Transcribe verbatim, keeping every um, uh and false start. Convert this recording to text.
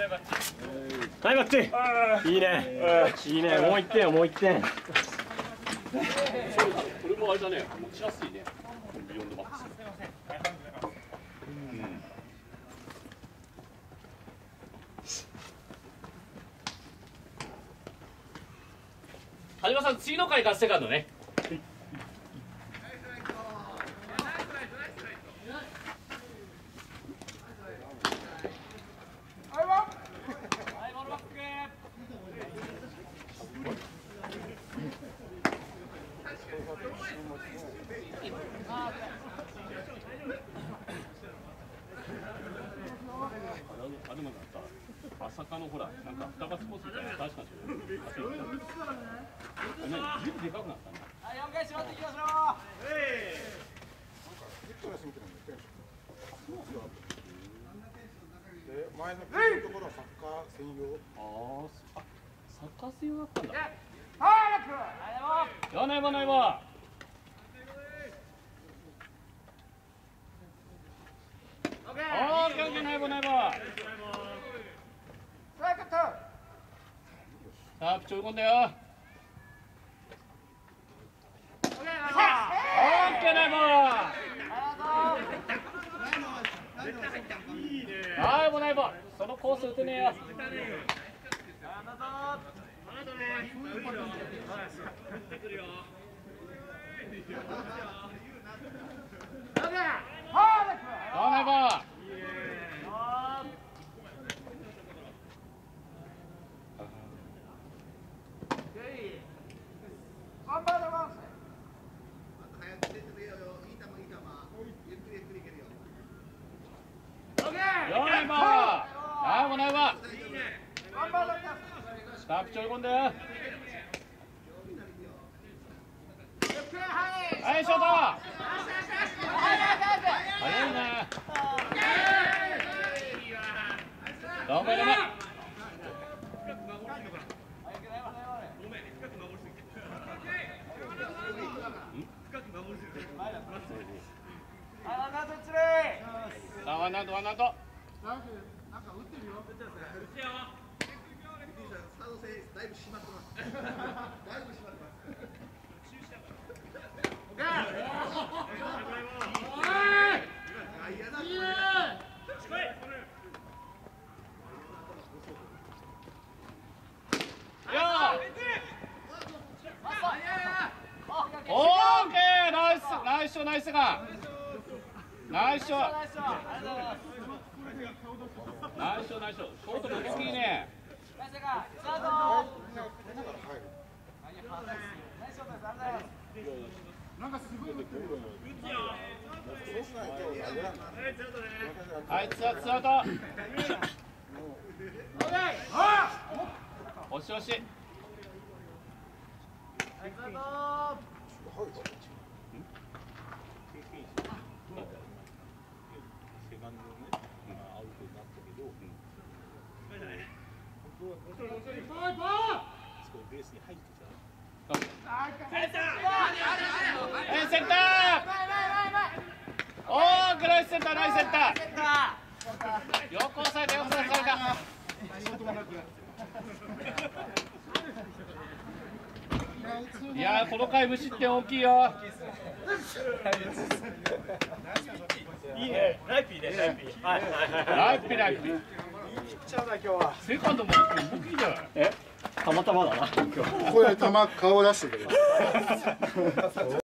はい、バッチリ。いいね。いいね。もう一点よ、もう一点。これもあれだね。持ちやすいね。ビヨンドマックス。はじまさん、次の回がセカンドね。あでもさ、まさかのほら、なんか双葉スポーツみたいな確かに。何、ずいぶんでかくなったね。はい、よんかい縛っていきましょう。ええ。 で、前のところはサッカー専用。 ああ、サッカー専用だったんだ。 はい、 やないばないば。オッケーオッケー、ないばないば。さあ、ちょい込んだよ。オッケーないば。はい、もうないば。そのコース打てねえよ。あ、ないば。はい、もうないば。スタップちょい込んで。はい、ショート。早いね。頑張れ。あ、ワンアウト、ワンアウト。なんか打ってるよ。打ってるよ。サード戦だいぶ締まってます。だいぶ締まってます。オーケー、ナイス、ナイスショー、ナイスが。ナイスショー。ナイスショー、ナイスショー。ショートも大きいね。 なんかすごい。 はい、ツアー、ツアーと。押し押し。セカンドね、アウトになったけど、ベースに入ってきた。え、センター。おー、グライスセンター、ナイスセンター。よく押さえた、よく押さえた。いやー、この回無失点大きいよ。いいね、ライピーね、ライピー。ライピー、ライピー。セカンドも大きいじゃない。え、たまたまだな。 これ球顔出してくれ。